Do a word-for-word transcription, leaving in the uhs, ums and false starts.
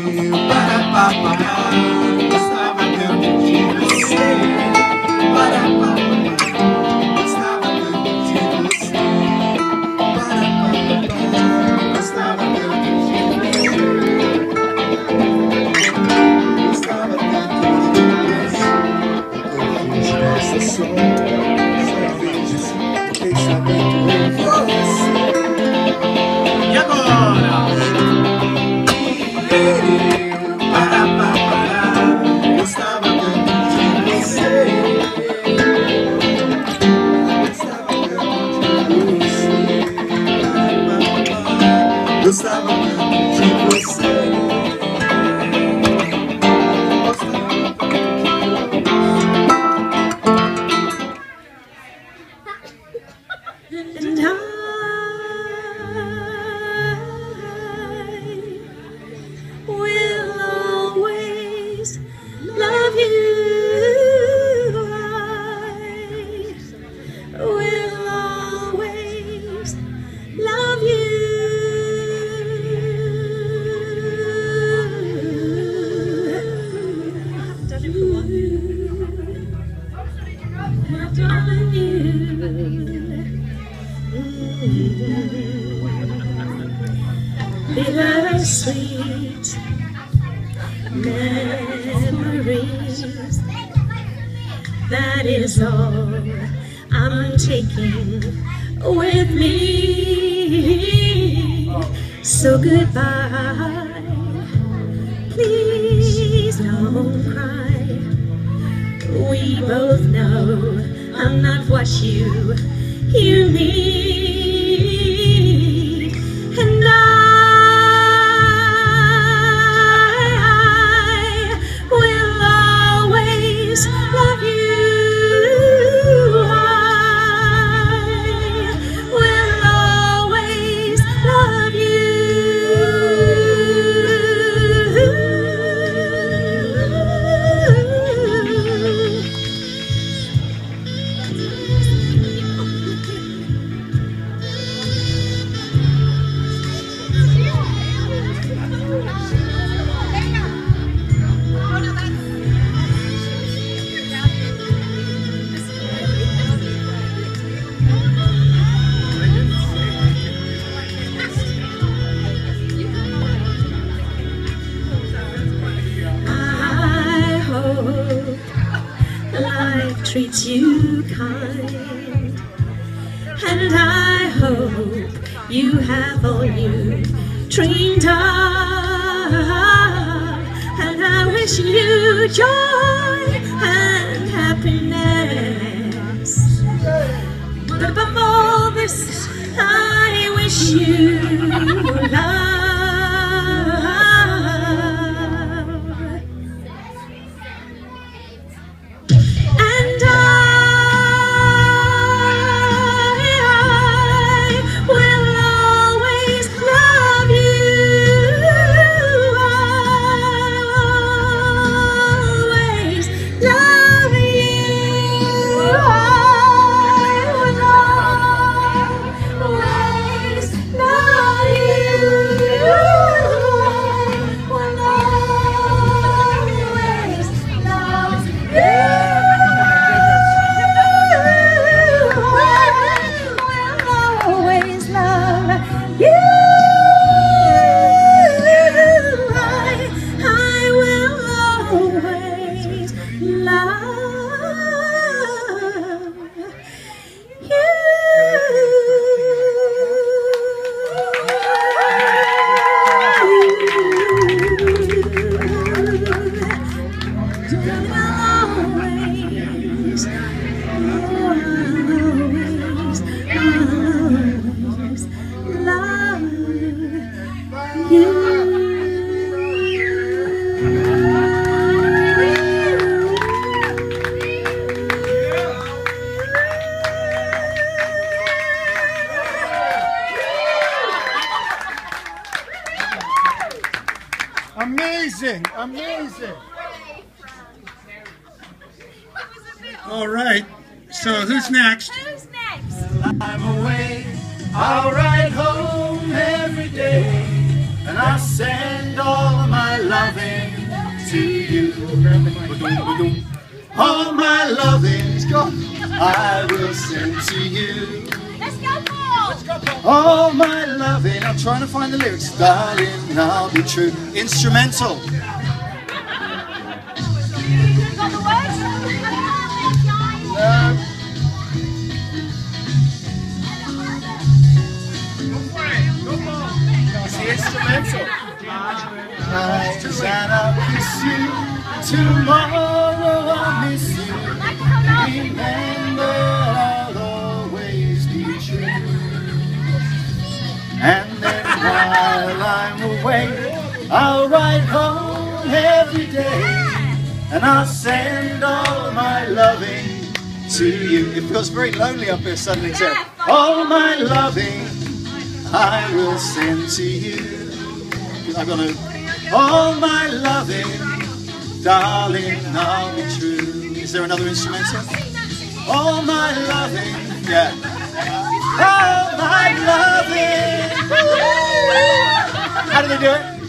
Bittersweet memories, that is all I'm taking with me. So goodbye, please don't cry. We both know I'm not what you, you need. And I treats you kind, and I hope you have all you dreamed of, and I wish you joy and happiness. But above all this, I wish you love. Amazing, amazing. All right, so who's next? Who's next? I'm away, I'll ride home every day, and I'll send all my life All my loving's gone, I will send to you. Let's go, Paul. Let's go, Paul. All my loving, I'm trying to find the lyrics. Darling, I'll be true. Instrumental. You got the words? No. It's the instrumental. Night and I'll kiss you. Tomorrow I'll miss you. Remember, I'll always be true. And then while I'm away, I'll ride home every day, and I'll send all my loving to you. It feels very lonely up here suddenly, too. All my loving I will send to you. I'm gonna. All my loving, darling, I'll be true. Is there another instrumental? All my loving, yeah. All my loving. How do they do it?